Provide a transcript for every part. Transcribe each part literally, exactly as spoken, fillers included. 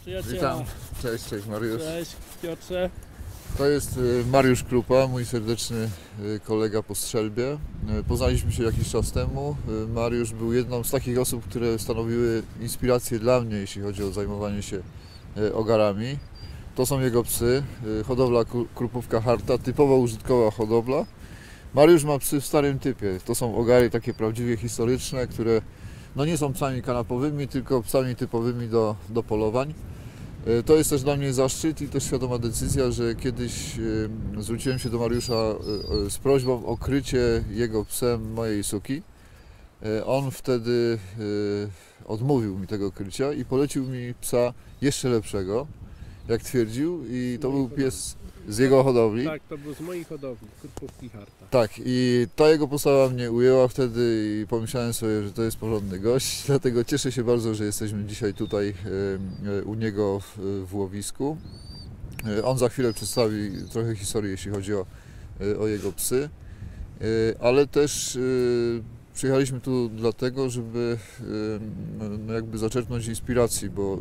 Przyjaciela. Witam, cześć, cześć Mariusz. Cześć Piotrze. To jest Mariusz Krupa, mój serdeczny kolega po strzelbie. Poznaliśmy się jakiś czas temu. Mariusz był jedną z takich osób, które stanowiły inspirację dla mnie, jeśli chodzi o zajmowanie się ogarami. To są jego psy, hodowla krupówka Harta, typowo użytkowa hodowla. Mariusz ma psy w starym typie. To są ogary takie prawdziwie historyczne, które no nie są psami kanapowymi, tylko psami typowymi do, do polowań. To jest też dla mnie zaszczyt i też świadoma decyzja, że kiedyś zwróciłem się do Mariusza z prośbą o krycie jego psem mojej suki. On wtedy odmówił mi tego krycia i polecił mi psa jeszcze lepszego, jak twierdził, i to był pies z jego hodowli. Tak, to był z mojej hodowli, krupówki Harta. Tak, i ta jego postawa mnie ujęła wtedy i pomyślałem sobie, że to jest porządny gość, dlatego cieszę się bardzo, że jesteśmy dzisiaj tutaj u niego w łowisku. On za chwilę przedstawi trochę historii, jeśli chodzi o, o jego psy, ale też przyjechaliśmy tu dlatego, żeby no jakby zaczerpnąć inspiracji, bo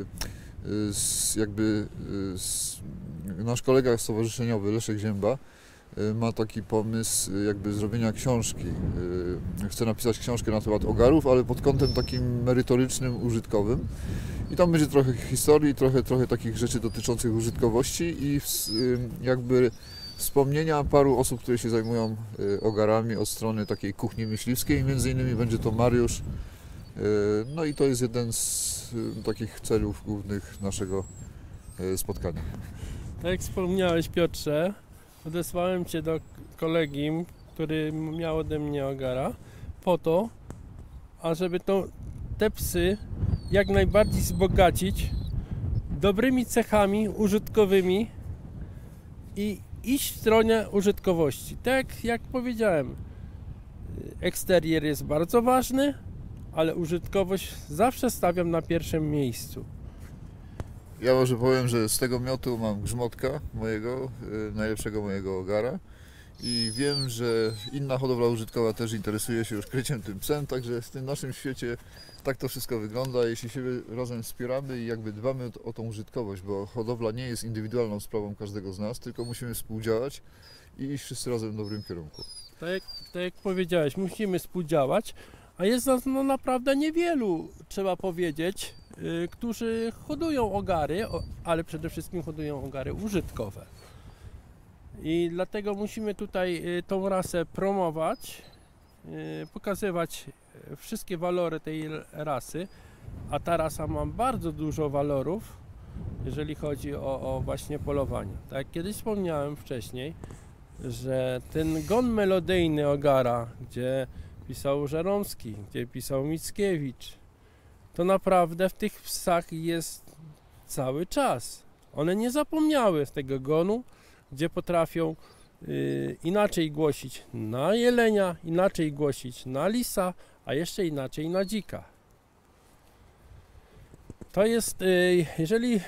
jakby nasz kolega stowarzyszeniowy Leszek Zięba ma taki pomysł jakby zrobienia książki. Chce napisać książkę na temat ogarów, ale pod kątem takim merytorycznym, użytkowym. I tam będzie trochę historii, trochę, trochę takich rzeczy dotyczących użytkowości i jakby wspomnienia paru osób, które się zajmują ogarami od strony takiej kuchni myśliwskiej. Między innymi będzie to Mariusz. No i to jest jeden z takich celów głównych naszego spotkania. Tak jak wspomniałeś, Piotrze, odesłałem Cię do kolegi, który miał ode mnie ogara, po to, ażeby to, te psy jak najbardziej wzbogacić dobrymi cechami użytkowymi i iść w stronę użytkowości. Tak jak powiedziałem, eksterier jest bardzo ważny, ale użytkowość zawsze stawiam na pierwszym miejscu. Ja może powiem, że z tego miotu mam grzmotka mojego, najlepszego mojego ogara, i wiem, że inna hodowla użytkowa też interesuje się już kryciem tym psem, także w tym naszym świecie tak to wszystko wygląda, jeśli się razem wspieramy i jakby dbamy o tą użytkowość, bo hodowla nie jest indywidualną sprawą każdego z nas, tylko musimy współdziałać i iść wszyscy razem w dobrym kierunku. Tak jak, tak jak powiedziałeś, musimy współdziałać, a jest nas no naprawdę niewielu, trzeba powiedzieć, yy, którzy hodują ogary, o, ale przede wszystkim hodują ogary użytkowe. I dlatego musimy tutaj yy, tą rasę promować, yy, pokazywać wszystkie walory tej rasy, a ta rasa ma bardzo dużo walorów, jeżeli chodzi o, o właśnie polowanie. Tak jak kiedyś wspomniałem wcześniej, że ten gon melodyjny ogara, gdzie pisał Żeromski, gdzie pisał Mickiewicz, to naprawdę w tych psach jest cały czas. One nie zapomniały z tego gonu, gdzie potrafią yy, inaczej głosić na jelenia, inaczej głosić na lisa, a jeszcze inaczej na dzika. To jest, yy, jeżeli yy,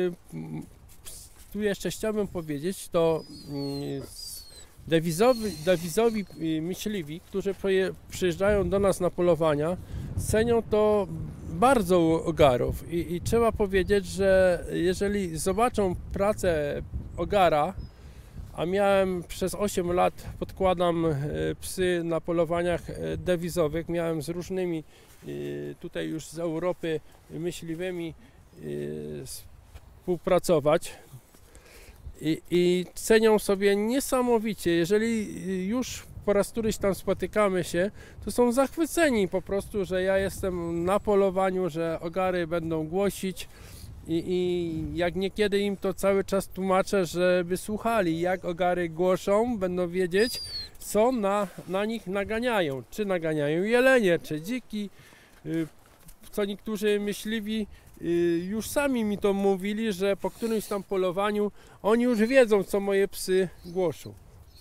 tu jeszcze chciałbym powiedzieć, to yy, Dewizowi, dewizowi myśliwi, którzy przyjeżdżają do nas na polowania, cenią to bardzo ogarów I, i trzeba powiedzieć, że jeżeli zobaczą pracę ogara, a miałem przez osiem lat, podkładam psy na polowaniach dewizowych, miałem z różnymi tutaj już z Europy myśliwymi współpracować. I, I cenią sobie niesamowicie, jeżeli już po raz któryś tam spotykamy się, to są zachwyceni po prostu, że ja jestem na polowaniu, że ogary będą głosić i, i jak niekiedy im to cały czas tłumaczę, żeby słuchali, jak ogary głoszą, będą wiedzieć, co na, na nich naganiają, czy naganiają jelenie, czy dziki, co niektórzy myśliwi już sami mi to mówili, że po którymś tam polowaniu oni już wiedzą, co moje psy głoszą.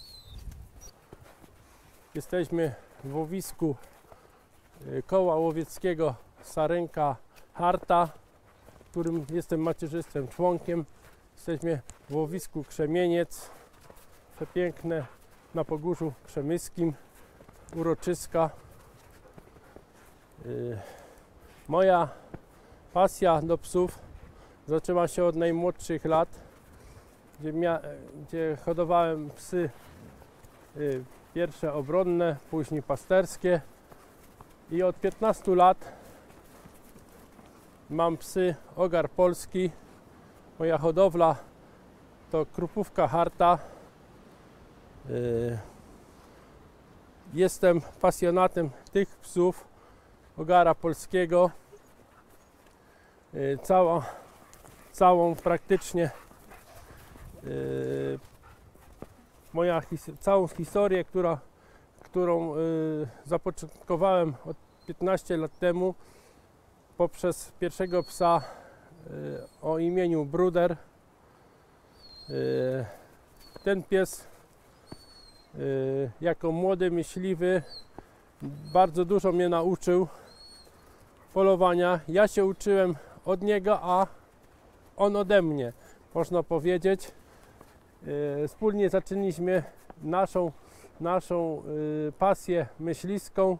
Jesteśmy w łowisku koła łowieckiego Sarenka Harta, którym jestem macierzystym członkiem. Jesteśmy w łowisku Krzemieniec, przepiękne na Pogórzu Krzemyskim, uroczyska. Moja pasja do psów Zaczęła się od najmłodszych lat, gdzie, mia gdzie hodowałem psy y, pierwsze obronne, później pasterskie i od piętnastu lat mam psy ogar polski. Moja hodowla to Krupówka Harta. Y, jestem pasjonatem tych psów ogara polskiego. Y, cała, całą praktycznie y, moja his całą historię, która, którą y, zapoczątkowałem od piętnastu lat temu poprzez pierwszego psa y, o imieniu Bruder. Y, ten pies y, jako młody myśliwy bardzo dużo mnie nauczył polowania. Ja się uczyłem od niego, a on ode mnie, można powiedzieć. Y, wspólnie zaczęliśmy naszą, naszą y, pasję myśliską.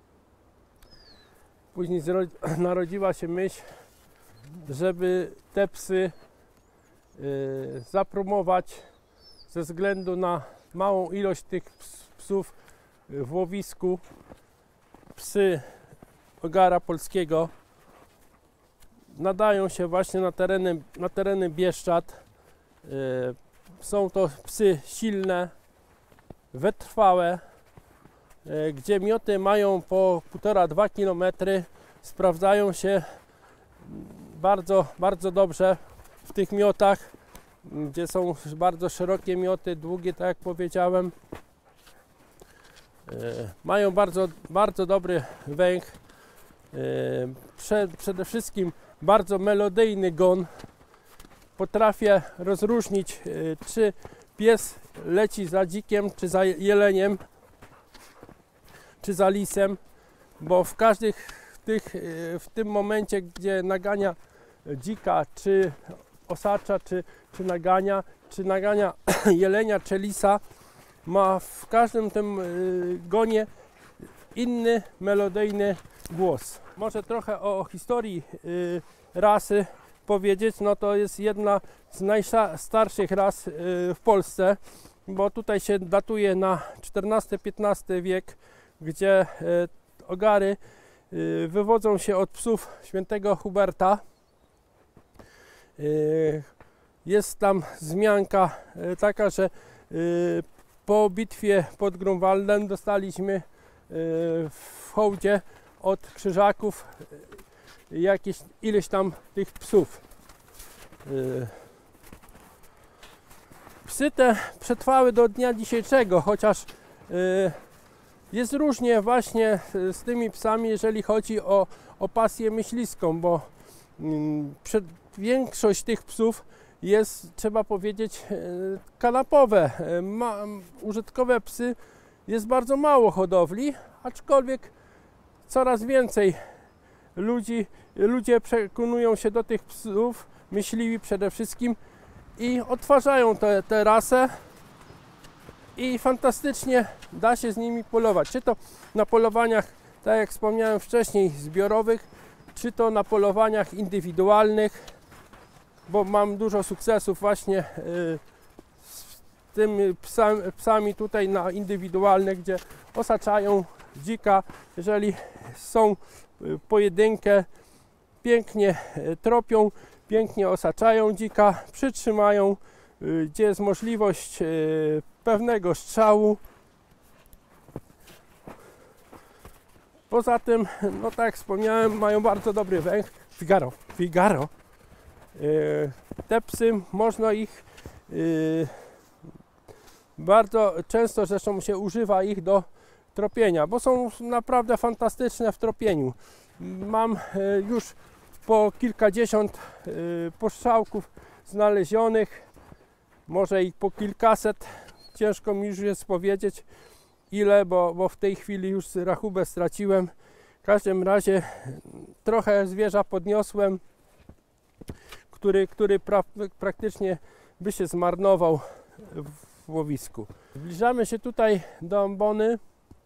Później narodziła się myśl, żeby te psy y, zapromować ze względu na małą ilość tych psów w łowisku. Psy ogara polskiego nadają się właśnie na tereny, na tereny Bieszczad. Y, są to psy silne, wytrwałe, y, gdzie mioty mają po półtora do dwóch kilometrów. Sprawdzają się bardzo, bardzo dobrze w tych miotach, gdzie są bardzo szerokie mioty, długie, tak jak powiedziałem. Y, mają bardzo, bardzo dobry węch. Y, prze, przede wszystkim bardzo melodyjny gon. Potrafię rozróżnić, y, czy pies leci za dzikiem, czy za jeleniem, czy za lisem, bo w każdych tych, y, w tym momencie, gdzie nagania dzika, czy osacza, czy, czy nagania, czy nagania jelenia, czy lisa, ma w każdym tym y, gonie inny melodyjny głos. Może trochę o historii y, rasy powiedzieć. No to jest jedna z najstarszych ras y, w Polsce, bo tutaj się datuje na czternasty piętnasty wiek, gdzie y, ogary y, wywodzą się od psów świętego Huberta. Y, jest tam wzmianka y, taka, że y, po bitwie pod Grunwaldem dostaliśmy y, w hołdzie od Krzyżaków y, jakieś ileś tam tych psów. Y, psy te przetrwały do dnia dzisiejszego, chociaż y, jest różnie właśnie z tymi psami, jeżeli chodzi o, o pasję myśliską, bo y, przed, większość tych psów jest, trzeba powiedzieć, kanapowe. Ma, użytkowe psy jest bardzo mało hodowli, aczkolwiek coraz więcej ludzi, ludzie przekonują się do tych psów, myśliwi przede wszystkim, i odtwarzają tę te, te rasę i fantastycznie da się z nimi polować. Czy to na polowaniach, tak jak wspomniałem wcześniej, zbiorowych, czy to na polowaniach indywidualnych, bo mam dużo sukcesów właśnie y, z tymi psami, psami tutaj na indywidualne, gdzie osaczają dzika. Jeżeli są y, pojedynkę, pięknie y, tropią, pięknie osaczają dzika, przytrzymają, y, gdzie jest możliwość y, pewnego strzału. Poza tym, no tak jak wspomniałem, mają bardzo dobry węch. Figaro, Figaro. Te psy można ich yy, bardzo często, zresztą się używa ich do tropienia, bo są naprawdę fantastyczne w tropieniu. Mam yy, już po kilkadziesiąt yy, postrzałków znalezionych, może i po kilkaset, ciężko mi już jest powiedzieć ile, bo, bo w tej chwili już rachubę straciłem. W każdym razie trochę zwierza podniosłem, który, który pra, praktycznie by się zmarnował w łowisku. Zbliżamy się tutaj do ambony,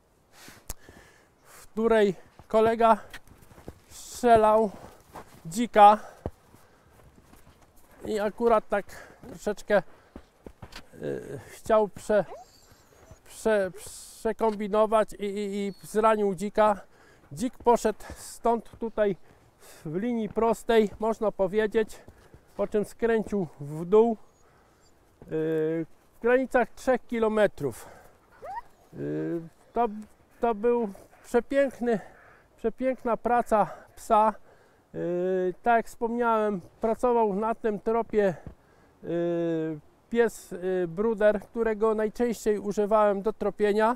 w której kolega strzelał dzika i akurat tak troszeczkę y, chciał prze, prze, przekombinować i, i, i zranił dzika. Dzik poszedł stąd tutaj w linii prostej, można powiedzieć, po czym skręcił w dół y, w granicach trzech kilometrów. Y, to, to był przepiękny, przepiękna praca psa. Yy, tak jak wspomniałem, pracował na tym tropie yy, pies yy, bruder, którego najczęściej używałem do tropienia.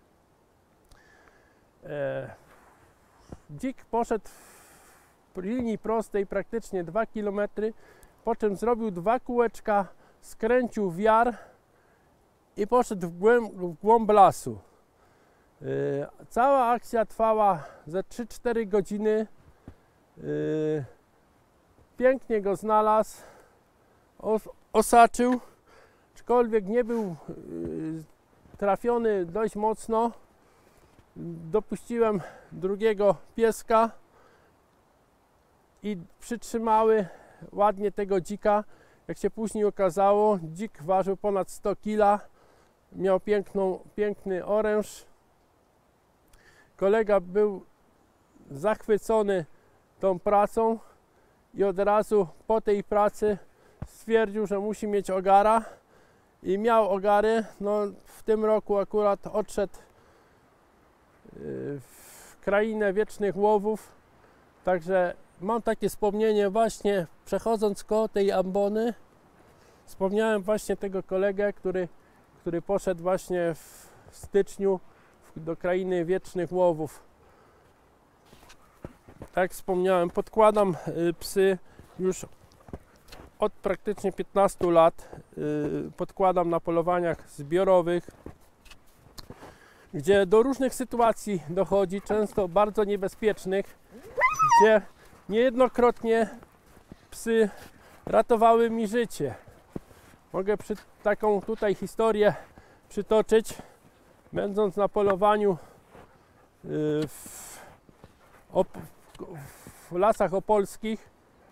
Yy, dzik poszedł w linii prostej praktycznie dwa kilometry, po czym zrobił dwa kółeczka, skręcił w jar i poszedł w głąb, w głąb lasu. Yy, cała akcja trwała ze trzy cztery godziny. Yy, pięknie go znalazł, os, osaczył, aczkolwiek nie był yy, trafiony dość mocno. Dopuściłem drugiego pieska i przytrzymały ładnie tego dzika. Jak się później okazało, dzik ważył ponad sto kila, miał piękną, piękny oręż. Kolega był zachwycony tą pracą i od razu po tej pracy stwierdził, że musi mieć ogara i miał ogary. No, w tym roku akurat odszedł w krainę wiecznych łowów, także mam takie wspomnienie właśnie przechodząc koło tej ambony, wspomniałem właśnie tego kolegę, który, który poszedł właśnie w styczniu do krainy wiecznych łowów. Tak jak wspomniałem, podkładam y, psy już od praktycznie piętnastu lat. Y, podkładam na polowaniach zbiorowych, gdzie do różnych sytuacji dochodzi, często bardzo niebezpiecznych, gdzie niejednokrotnie psy ratowały mi życie. Mogę przy, taką tutaj historię przytoczyć. Będąc na polowaniu y, w, op, w lasach opolskich,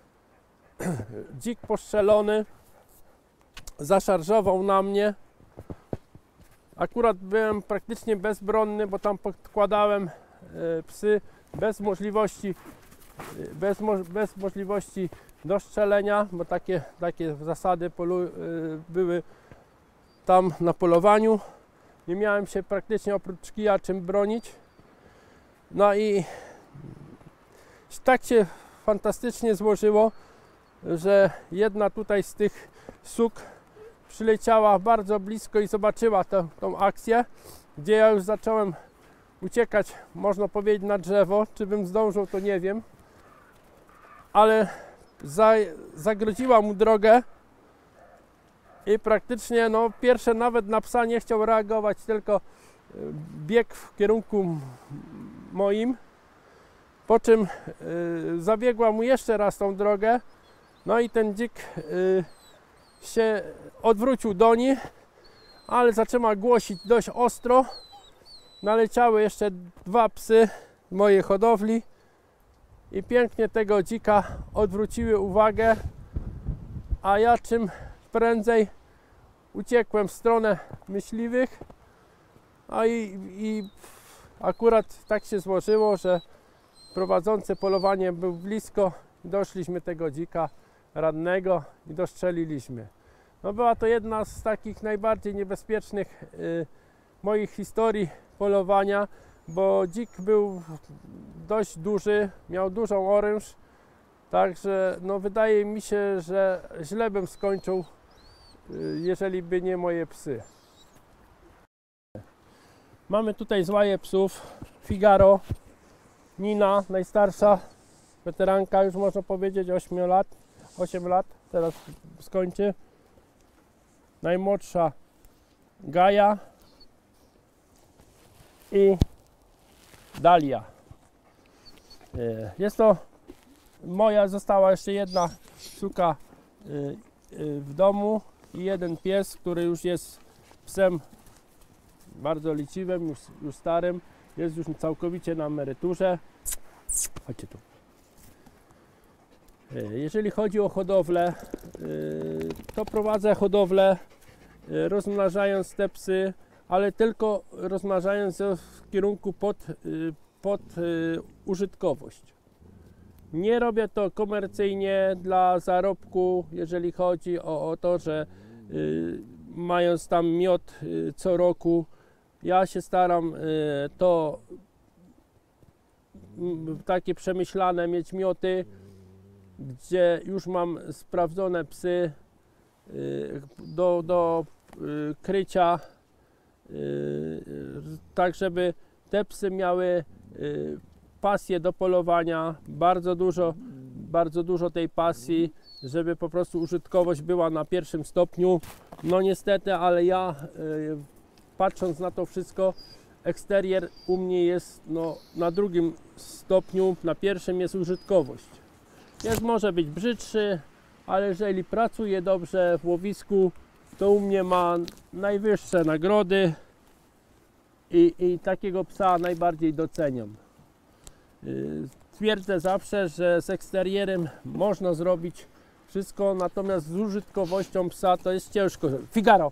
dzik postrzelony zaszarżował na mnie. Akurat byłem praktycznie bezbronny, bo tam podkładałem y, psy bez możliwości, y, bez, mo bez możliwości dostrzelenia, bo takie, takie zasady polu y, były tam na polowaniu. Nie miałem się praktycznie oprócz kija czym bronić. No i tak się fantastycznie złożyło, że jedna tutaj z tych suk przyleciała bardzo blisko i zobaczyła tę, tą akcję, gdzie ja już zacząłem uciekać, można powiedzieć, na drzewo. Czy bym zdążył, to nie wiem. Ale za, zagrodziła mu drogę. I praktycznie no, pierwsze nawet na psa nie chciał reagować, tylko biegł w kierunku moim, po czym y, zabiegła mu jeszcze raz tą drogę, no i ten dzik y, się odwrócił do niej, ale zaczęła głosić dość ostro. Naleciały jeszcze dwa psy z mojej hodowli i pięknie tego dzika odwróciły uwagę, a ja czym prędzej uciekłem w stronę myśliwych, a i, i akurat tak się złożyło, że prowadzący polowanie był blisko, doszliśmy tego dzika rannego i dostrzeliliśmy. No była to jedna z takich najbardziej niebezpiecznych y, moich historii polowania, bo dzik był dość duży, miał dużą oręż, także no wydaje mi się, że źle bym skończył, jeżeli by nie moje psy. Mamy tutaj złaje psów. Figaro, Nina, najstarsza weteranka, już można powiedzieć osiem lat, osiem lat, teraz skończy. Najmłodsza Gaja i Dalia. Jest to moja, została jeszcze jedna suka w domu i jeden pies, który już jest psem bardzo liciwym, już, już starym, jest już całkowicie na emeryturze. Chodźcie tu. Jeżeli chodzi o hodowlę, to prowadzę hodowlę rozmnażając te psy, ale tylko rozmnażając je w kierunku pod, pod użytkowość. Nie robię to komercyjnie dla zarobku, jeżeli chodzi o, o to, że y, mając tam miod y, co roku, ja się staram y, to y, takie przemyślane mieć mioty, gdzie już mam sprawdzone psy y, do, do y, krycia, y, tak żeby te psy miały y, pasję do polowania, bardzo dużo, bardzo dużo tej pasji, żeby po prostu użytkowość była na pierwszym stopniu. No niestety, ale ja y, patrząc na to wszystko, eksterier u mnie jest no, na drugim stopniu, na pierwszym jest użytkowość. Jest, może być brzydszy, ale jeżeli pracuje dobrze w łowisku, to u mnie ma najwyższe nagrody i, i takiego psa najbardziej doceniam. Twierdzę zawsze, że z eksterierem można zrobić wszystko, natomiast z użytkowością psa to jest ciężko. Figaro!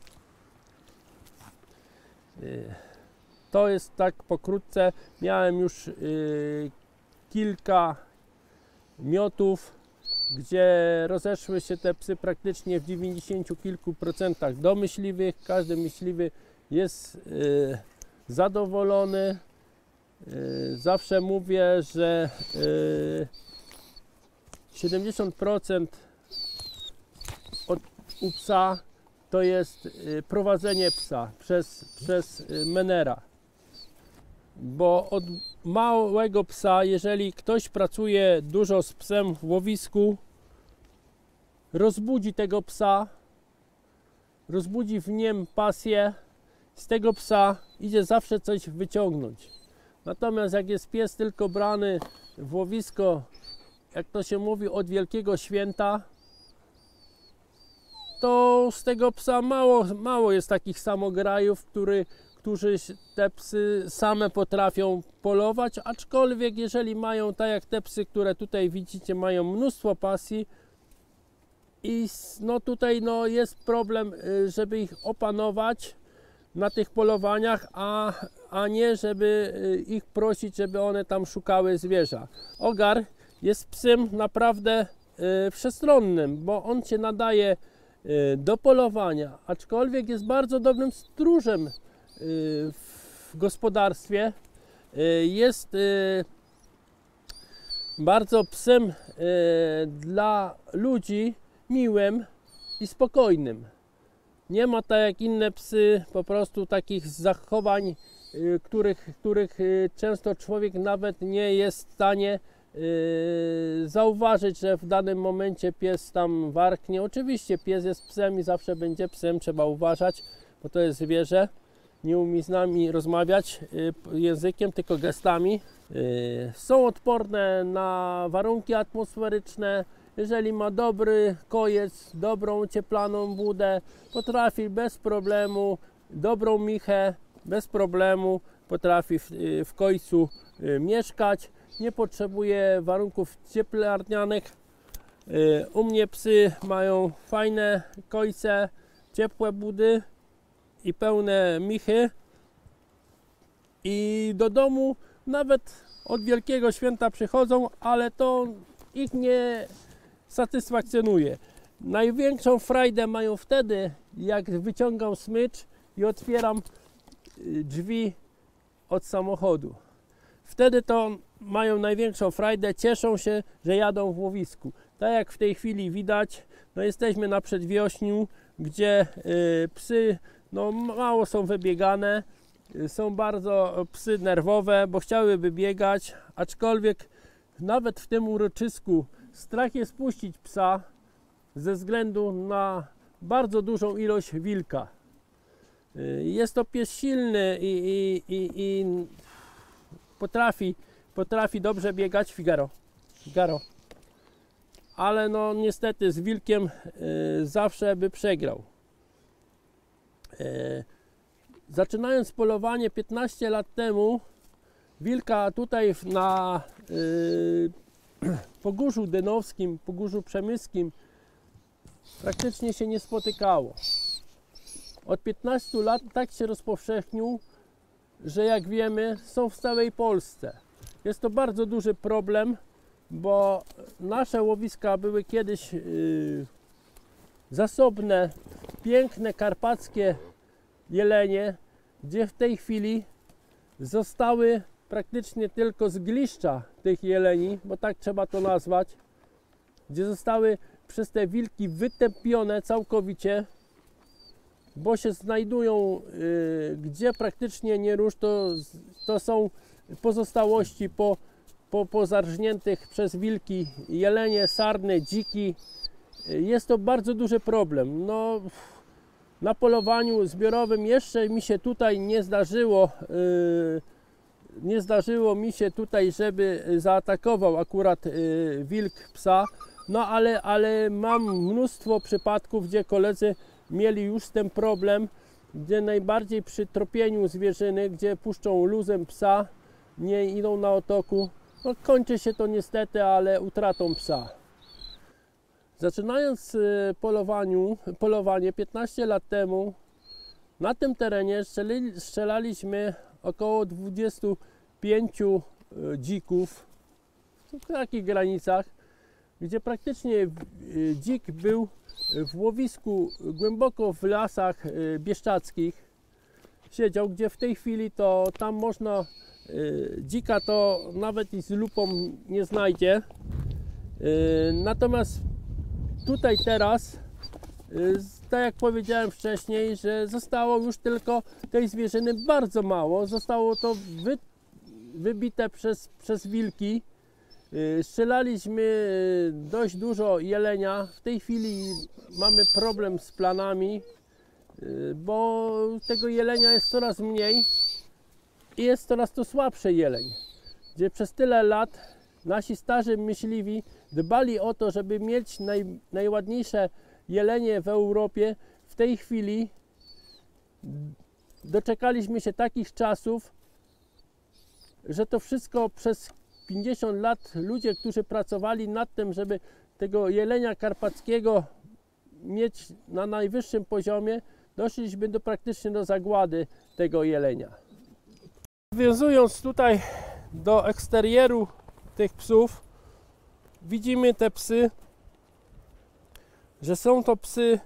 To jest tak pokrótce. Miałem już kilka miotów, gdzie rozeszły się te psy praktycznie w dziewięćdziesięciu kilku procentach do myśliwych. Każdy myśliwy jest zadowolony. Zawsze mówię, że siedemdziesiąt procent od, u psa to jest prowadzenie psa przez, przez menera. Bo od małego psa, jeżeli ktoś pracuje dużo z psem w łowisku, rozbudzi tego psa, rozbudzi w nim pasję, z tego psa idzie zawsze coś wyciągnąć. Natomiast jak jest pies tylko brany w łowisko, jak to się mówi, od wielkiego święta, to z tego psa mało, mało jest takich samograjów, który, którzy te psy same potrafią polować, aczkolwiek jeżeli mają, tak jak te psy, które tutaj widzicie, mają mnóstwo pasji i no tutaj no jest problem, żeby ich opanować na tych polowaniach, a, a nie żeby ich prosić, żeby one tam szukały zwierza. Ogar jest psem naprawdę y, wszechstronnym, bo on się nadaje y, do polowania, aczkolwiek jest bardzo dobrym stróżem y, w gospodarstwie. Y, jest y, bardzo psem y, dla ludzi miłym i spokojnym. Nie ma tak jak inne psy po prostu takich zachowań, y, których, których y, często człowiek nawet nie jest w stanie y, zauważyć, że w danym momencie pies tam warknie. Oczywiście pies jest psem i zawsze będzie psem, trzeba uważać, bo to jest zwierzę. Nie umie z nami rozmawiać y, językiem, tylko gestami. Y, są odporne na warunki atmosferyczne. Jeżeli ma dobry kojec, dobrą ocieplaną budę, potrafi bez problemu, dobrą michę, bez problemu potrafi w, w końcu mieszkać. Nie potrzebuje warunków cieplarnianych. U mnie psy mają fajne kojce, ciepłe budy i pełne michy. I do domu nawet od Wielkiego Święta przychodzą, ale to ich nie satysfakcjonuje. Największą frajdę mają wtedy, jak wyciągam smycz i otwieram drzwi od samochodu. Wtedy to mają największą frajdę, cieszą się, że jadą w łowisku. Tak jak w tej chwili widać, no jesteśmy na przedwiośniu, gdzie y, psy no, mało są wybiegane, y, są bardzo psy nerwowe, bo chciałyby biegać, aczkolwiek nawet w tym uroczysku strach jest puścić psa ze względu na bardzo dużą ilość wilka. Jest to pies silny i, i, i, i potrafi, potrafi dobrze biegać. Figaro, Figaro. Ale no niestety z wilkiem y, zawsze by przegrał. Y, zaczynając polowanie piętnaście lat temu, wilka tutaj na y, Pogórzu Dynowskim, Pogórzu Przemyskim praktycznie się nie spotykało. Od piętnastu lat tak się rozpowszechnił, że jak wiemy, są w całej Polsce. Jest to bardzo duży problem, bo nasze łowiska były kiedyś yy, zasobne, piękne karpackie jelenie, gdzie w tej chwili zostały praktycznie tylko zgliszcza tych jeleni, bo tak trzeba to nazwać, gdzie zostały przez te wilki wytępione całkowicie, bo się znajdują y, gdzie praktycznie nie rusz, to, to są pozostałości po, po, po zarżniętych przez wilki jelenie, sarny, dziki. Jest to bardzo duży problem. No, na polowaniu zbiorowym jeszcze mi się tutaj nie zdarzyło, y, nie zdarzyło mi się tutaj, żeby zaatakował akurat y, wilk psa, no ale, ale mam mnóstwo przypadków, gdzie koledzy mieli już ten problem, gdzie najbardziej przy tropieniu zwierzyny, gdzie puszczą luzem psa, nie idą na otoku, no kończy się to niestety, ale utratą psa. Zaczynając y, polowaniu, polowanie piętnaście lat temu, na tym terenie strzeli, strzelaliśmy około dwudziestu pięciu dzików w takich granicach, gdzie praktycznie dzik był w łowisku głęboko w lasach bieszczadzkich, siedział, gdzie w tej chwili to tam można dzika to nawet i z lupą nie znajdzie. Natomiast tutaj teraz, tak jak powiedziałem wcześniej, że zostało już tylko tej zwierzyny bardzo mało. Zostało to wy, wybite przez, przez wilki. Strzelaliśmy dość dużo jelenia. W tej chwili mamy problem z planami, bo tego jelenia jest coraz mniej i jest coraz to słabszy jeleń. Gdzie przez tyle lat nasi starzy myśliwi dbali o to, żeby mieć naj, najładniejsze jelenie w Europie. W tej chwili doczekaliśmy się takich czasów, że to wszystko przez pięćdziesiąt lat ludzie, którzy pracowali nad tym, żeby tego jelenia karpackiego mieć na najwyższym poziomie, doszliśmy do praktycznie do zagłady tego jelenia. Nawiązując tutaj do eksterieru tych psów, widzimy te psy, że są to psy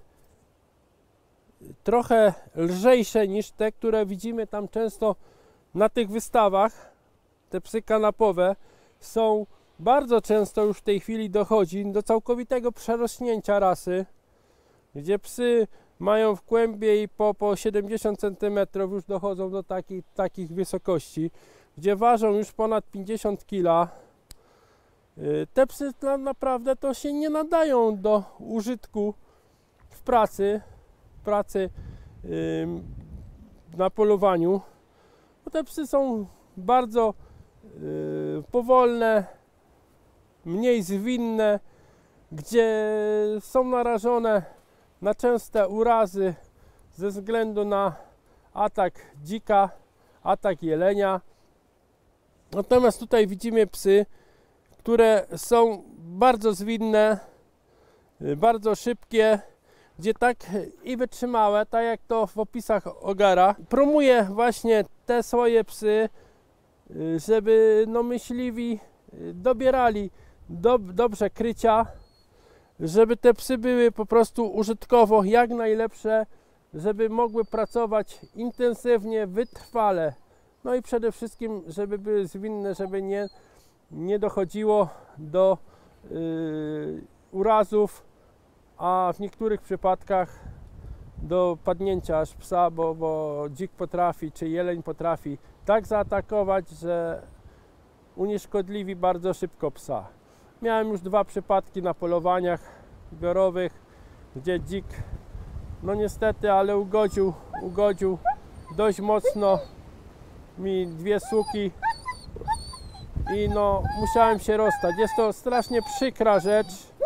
trochę lżejsze niż te, które widzimy tam często na tych wystawach. Te psy kanapowe są bardzo często, już w tej chwili dochodzi do całkowitego przerośnięcia rasy, gdzie psy mają w kłębie i po, po siedemdziesiąt centymetrów już dochodzą do takich, takich wysokości, gdzie ważą już ponad pięćdziesiąt kilo. Te psy to naprawdę to się nie nadają do użytku w pracy, pracy yy, na polowaniu, bo te psy są bardzo yy, powolne, mniej zwinne, gdzie są narażone na częste urazy ze względu na atak dzika, atak jelenia. Natomiast tutaj widzimy psy, które są bardzo zwinne, bardzo szybkie, gdzie tak i wytrzymałe, tak jak to w opisach ogara. Promuję właśnie te swoje psy, żeby no, myśliwi dobierali do, dobrze krycia, żeby te psy były po prostu użytkowo jak najlepsze, żeby mogły pracować intensywnie, wytrwale. No i przede wszystkim, żeby były zwinne, żeby nie nie dochodziło do yy, urazów, a w niektórych przypadkach do padnięcia aż psa, bo, bo dzik potrafi, czy jeleń potrafi tak zaatakować, że unieszkodliwi bardzo szybko psa. Miałem już dwa przypadki na polowaniach zbiorowych, gdzie dzik, no niestety, ale ugodził, ugodził dość mocno mi dwie suki. I no, musiałem się rozstać. Jest to strasznie przykra rzecz,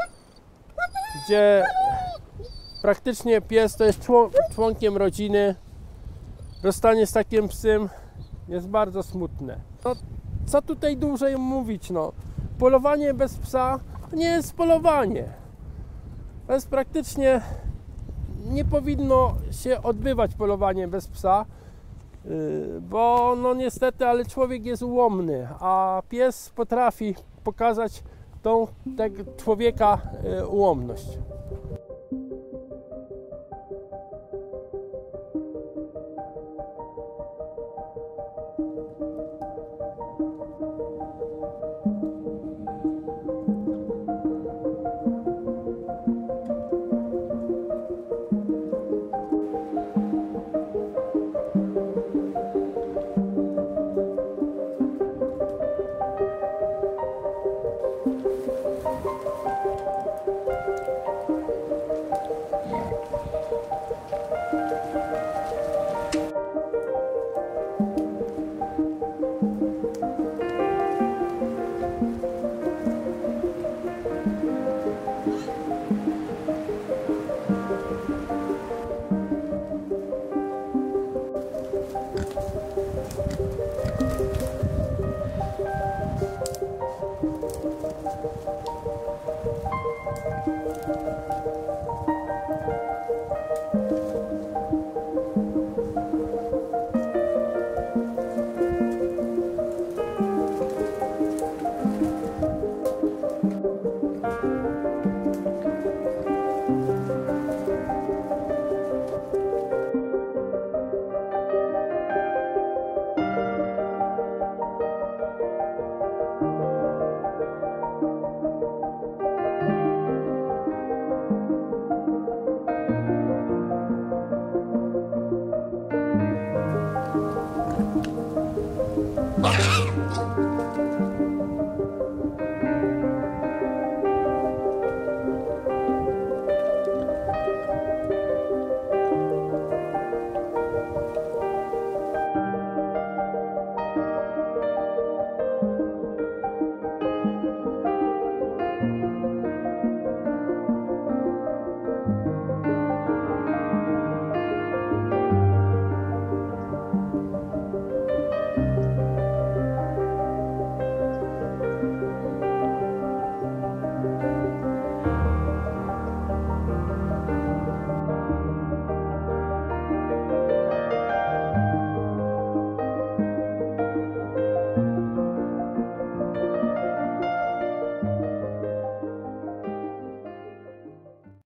gdzie praktycznie pies to jest członkiem rodziny. Rozstanie z takim psem jest bardzo smutne. No, co tutaj dłużej mówić, no. polowanie bez psa to nie jest polowanie. To jest praktycznie, nie powinno się odbywać polowanie bez psa, bo no niestety, ale człowiek jest ułomny, a pies potrafi pokazać tą tego człowieka ułomność.